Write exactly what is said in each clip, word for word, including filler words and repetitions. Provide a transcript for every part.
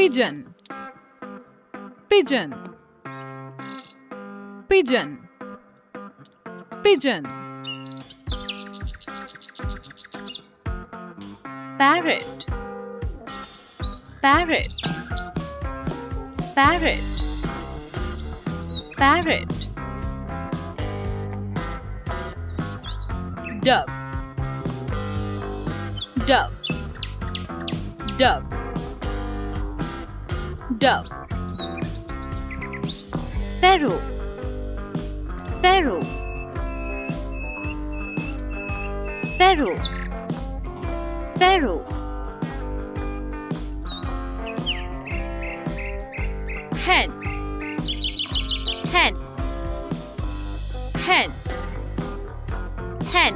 pigeon, pigeon, pigeon, pigeon. Parrot, parrot, parrot, parrot. Dove, dove, dove, dove. Sparrow, sparrow, sparrow, sparrow. Hen, hen, hen, hen.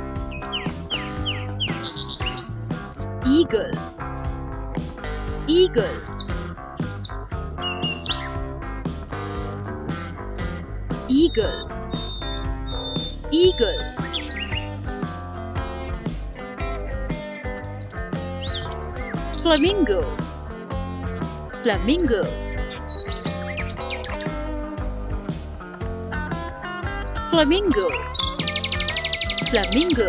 Eagle, eagle, eagle, eagle. Flamingo, flamingo, flamingo, flamingo.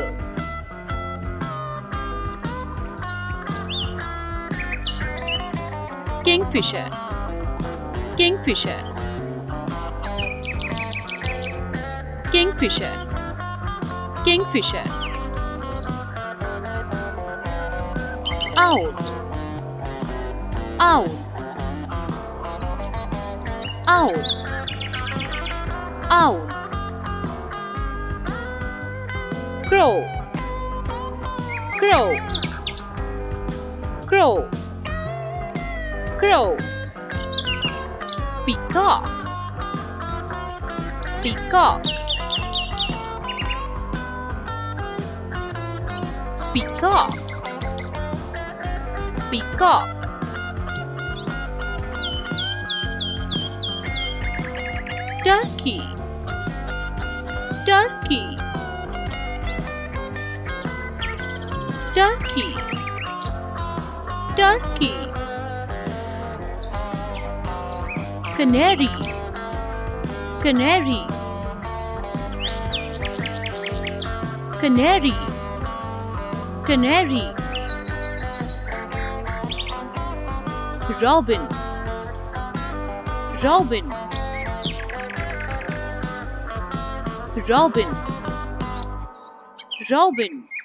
Kingfisher, kingfisher, kingfisher, kingfisher. Owl, owl, owl, owl. Crow, crow, crow, crow. Peacock, peacock, peacock, peacock. Turkey, turkey, turkey, turkey. Canary, canary, canary, canary. Robin, robin, robin, robin.